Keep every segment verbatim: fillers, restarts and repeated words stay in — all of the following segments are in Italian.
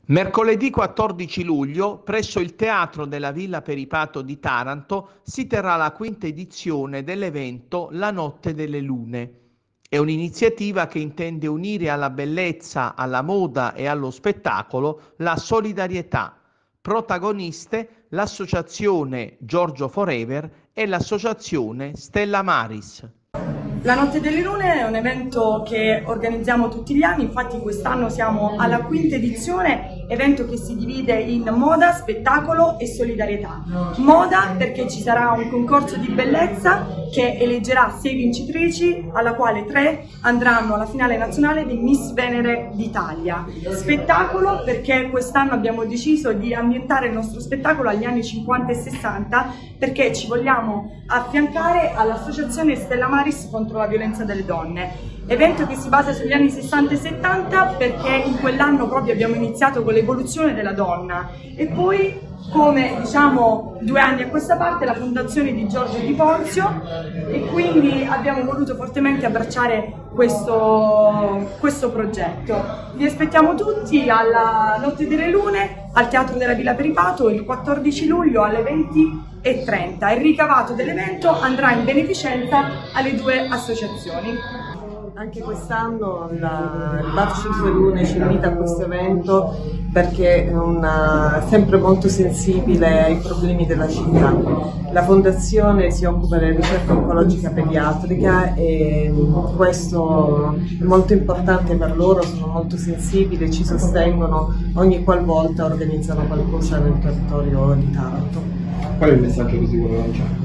Mercoledì quattordici luglio, presso il Teatro della Villa Peripato di Taranto, si terrà la quinta edizione dell'evento La Notte delle Lune. È un'iniziativa che intende unire alla bellezza, alla moda e allo spettacolo la solidarietà. Protagoniste l'associazione Giorgio Forever e l'associazione Stella Maris. La Notte delle Lune è un evento che organizziamo tutti gli anni, infatti quest'anno siamo alla quinta edizione, evento che si divide in moda, spettacolo e solidarietà. Moda perché ci sarà un concorso di bellezza che eleggerà sei vincitrici, alla quale tre andranno alla finale nazionale di Miss Venere d'Italia. Spettacolo perché quest'anno abbiamo deciso di ambientare il nostro spettacolo agli anni cinquanta e sessanta perché ci vogliamo affiancare all'associazione Stella Maris contro la violenza delle donne. Evento che si basa sugli anni sessanta e settanta perché in quell'anno proprio abbiamo iniziato con l'evoluzione della donna e poi, come diciamo due anni a questa parte, la fondazione di Giorgio Di Porzio, e quindi abbiamo voluto fortemente abbracciare questo, questo progetto. Vi aspettiamo tutti alla Notte delle Lune al Teatro della Villa Peripato il quattordici luglio alle venti e trenta. Il ricavato dell'evento andrà in beneficenza alle due associazioni. Anche quest'anno il Bar Cinque Lune ci invita a questo evento perché è una, sempre molto sensibile ai problemi della città. La fondazione si occupa della ricerca oncologica pediatrica e questo è molto importante per loro, sono molto sensibili, ci sostengono ogni qualvolta organizzano qualcosa nel territorio di Taranto. Qual è il messaggio che si vuole lanciare?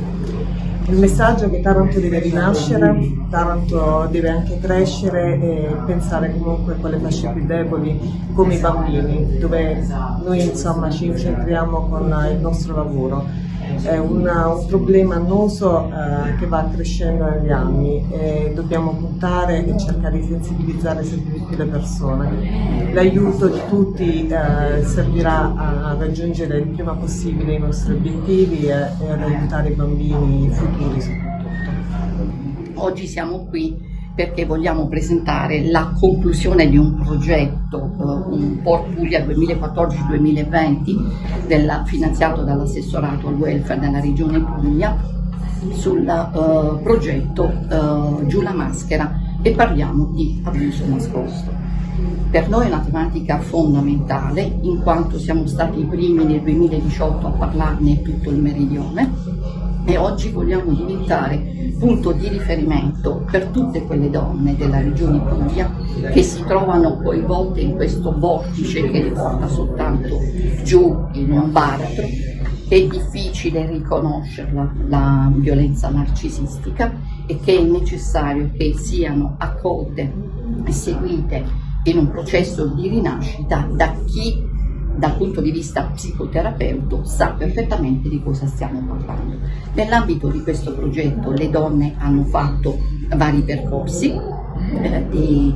Il messaggio è che Taranto deve rinascere, Taranto deve anche crescere e pensare comunque a quelle fasce più deboli come i bambini, dove noi insomma ci incentriamo con il nostro lavoro. È una, un problema annoso eh, che va crescendo negli anni e dobbiamo puntare e cercare di sensibilizzare sempre di più le persone. L'aiuto di tutti eh, servirà a raggiungere il prima possibile i nostri obiettivi e, e ad aiutare i bambini futuri soprattutto. Oggi siamo qui perché vogliamo presentare la conclusione di un progetto, uh, un Port Puglia duemilaquattordici duemilaventi, della, finanziato dall'assessorato al welfare della regione Puglia, sul uh, progetto uh, Giù la maschera, e parliamo di abuso nascosto. Per noi è una tematica fondamentale in quanto siamo stati i primi nel duemiladiciotto a parlarne in tutto il meridione e oggi vogliamo diventare punto di riferimento per tutte quelle donne della regione Puglia che si trovano coinvolte in questo vortice che le porta soltanto giù in un baratro. È difficile riconoscerla, la violenza narcisistica, e che è necessario che siano accolte e seguite in un processo di rinascita da chi dal punto di vista psicoterapeuta sa perfettamente di cosa stiamo parlando. Nell'ambito di questo progetto le donne hanno fatto vari percorsi eh, di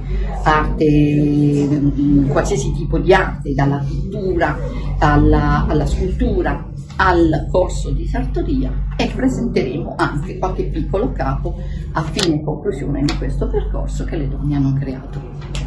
arte, qualsiasi tipo di arte, dalla pittura alla, alla scultura al corso di sartoria, e presenteremo anche qualche piccolo capo a fine conclusione di questo percorso che le donne hanno creato.